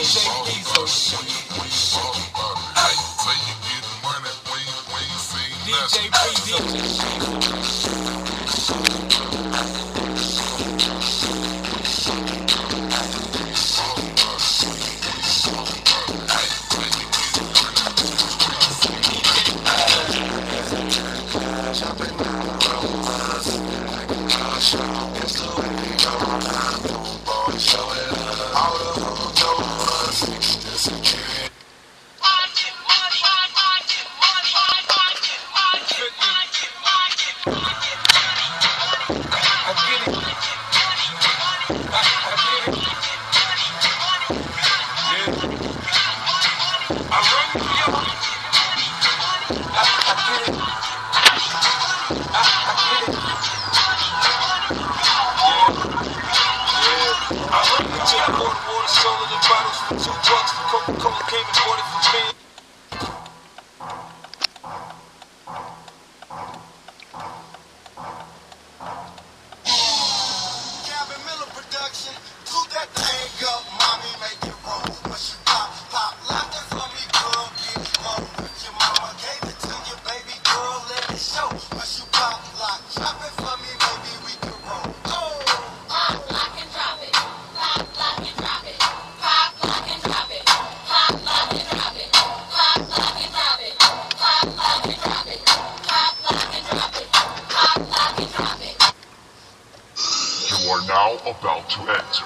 About to enter.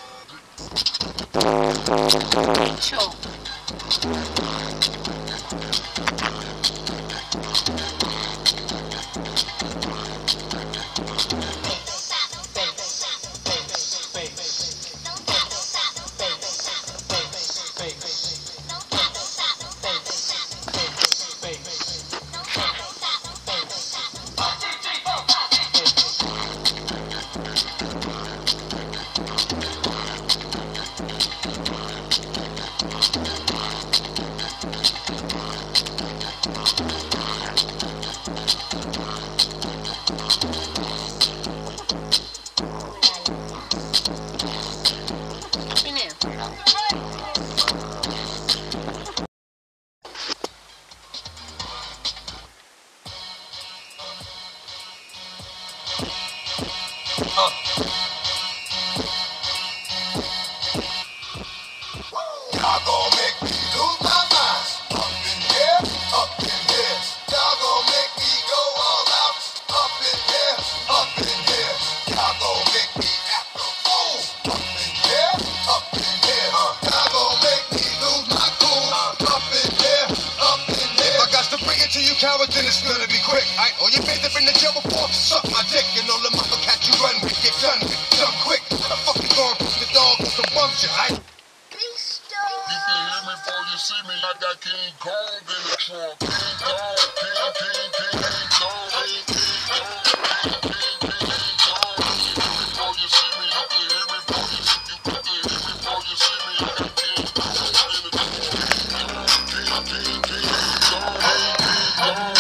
Then it's gonna be quick. All your fans have been to jail before. Suck my dick and all the mother catch you run with. Get done with. Done quick. How the fuck you going push the dog with some bum shit? You can hear me before you see me. I got King Kong in the trunk. King Kong, King Kong, King Kong, before you see me, you can hear me before you see me. You can hear me before you see me. I got King Kong in the trunk. King Kong.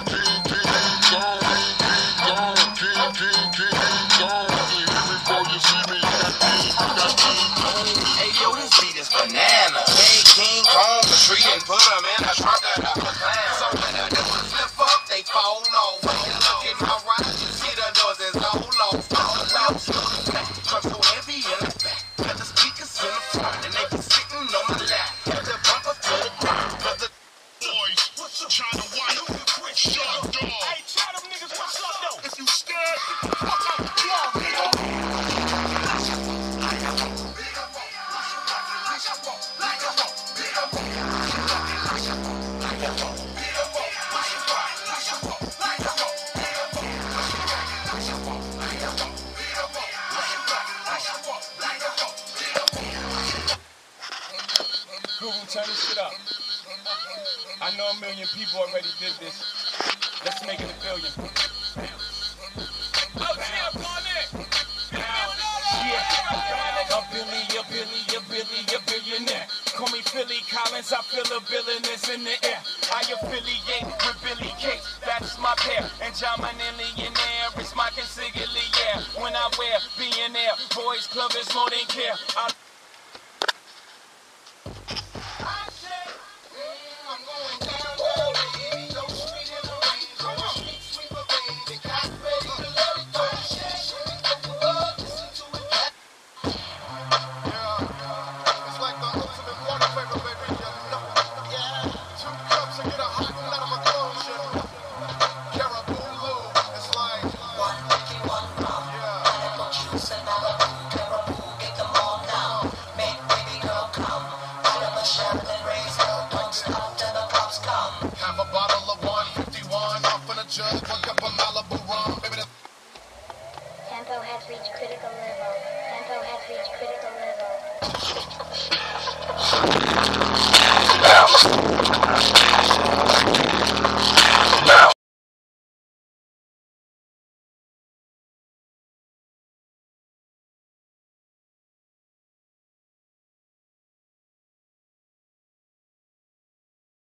Hey yo, this beat is banana. Hey, King Kong, the tree and put them in a trunk of the clown. So when the doors flip up, they fall low. When you look at my right, you see the doors is low, low. Truck so heavy in the back, got the speakers in the front, and they be sitting on my lap. Got the bumper to the ground, cause the boys trying to wipe the quick shot, dog. Hey, tell them niggas what's up, though. If you scared, get the fuck out the car, nigga. Turn this shit up. I know 1 million people already did this. Let's make it 1 billion. A billionaire. Call me Philly Collins, I feel a billioness in the air. I affiliate with Billy Gates, that's my pair. And Chamillionaire, it's my consigliere. Yeah. When I wear billionaire, boys club is more than care. Tempo has reached critical level. Tempo has reached critical level.